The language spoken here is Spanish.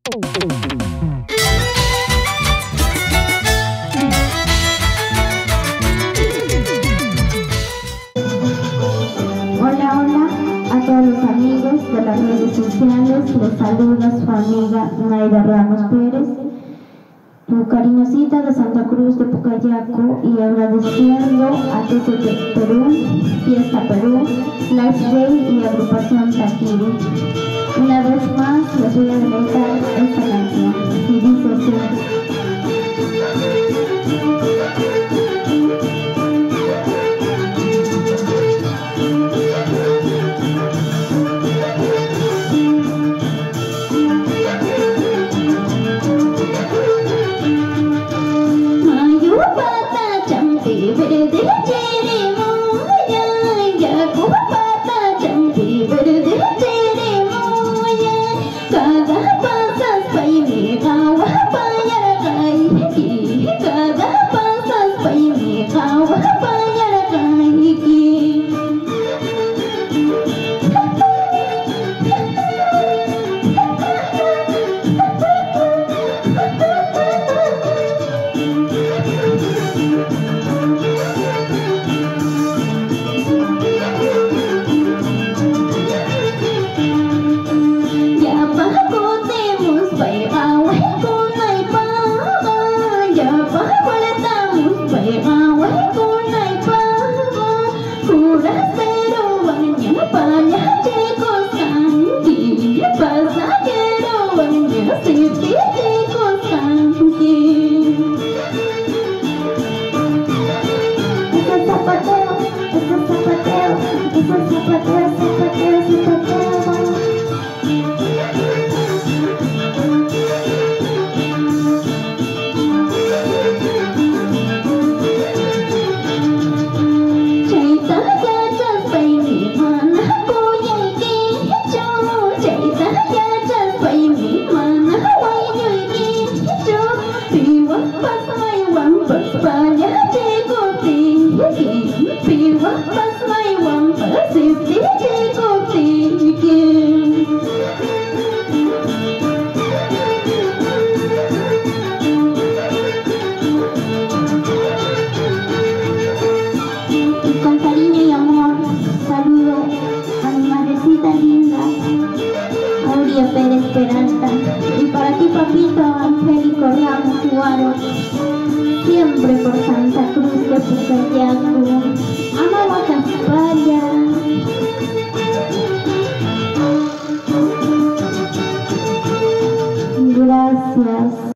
Hola, hola a todos los amigos de las redes sociales. Les saluda su amiga Naida Ramos Pérez, tu cariñosita de Santa Cruz de Pucayaco, y agradeciendo a TCT Perú, Fiesta Perú, Life Day y Agrupación Taquiri. Una vez más les voy a deleitar esta canción y dice así. Con cariño y amor saludo a mi madrecita linda, Aurea Pérez Peralta, y para ti, papito Angélico Ramos Guaro, siempre por Santa Cruz de Pucayaco. Amo a Caspaya. Gracias.